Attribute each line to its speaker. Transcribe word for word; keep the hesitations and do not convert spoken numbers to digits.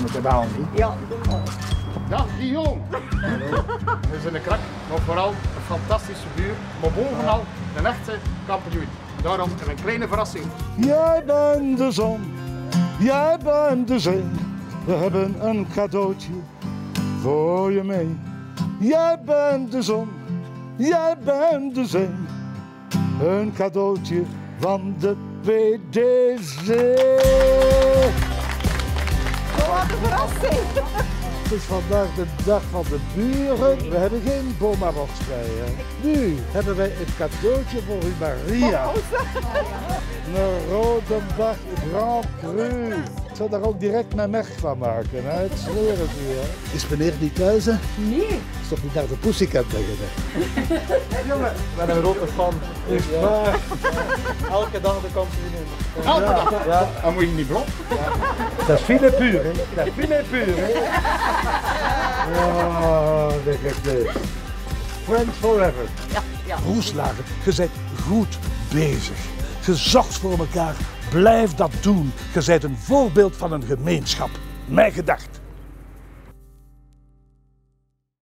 Speaker 1: met de baan niet.
Speaker 2: Ja, doe maar.
Speaker 3: Dag Guillaume. We zijn een krak, maar vooral een fantastische buur, maar bovenal een echte kampioen. Daarom een kleine verrassing.
Speaker 4: Jij bent de zon, jij bent de zee. We hebben een cadeautje voor je mee. Jij bent de zon, jij bent de zee. Een cadeautje van de P D C.
Speaker 2: Wat een verrassing!
Speaker 4: Het is vandaag de dag van de buren. We hebben geen Boma-boxvrij. Nu hebben wij een cadeautje voor u, Maria. Een Rodenbach Grand Cru. Ik zal daar ook direct mijn merk van maken. Hè? Ik zweer het u. Hè? Is meneer niet thuis? Hè?
Speaker 2: Nee.
Speaker 4: Is toch niet naar de Pussycat beginnen?
Speaker 1: Jongen, ik ben een grote fan.
Speaker 4: Is waar.
Speaker 1: Elke dag de kampioen.
Speaker 3: Elke dag.
Speaker 1: Ja.
Speaker 3: Dan moet je niet blok.
Speaker 4: Dat is fine puur, hè? Dat is fine puur, hè? Oh, dat is dit. Friends forever.
Speaker 2: Ja, ja.
Speaker 4: Roeslagen, je bent goed bezig. Je zorgt voor elkaar. Blijf dat doen. Je bent een voorbeeld van een gemeenschap. Mijn gedacht.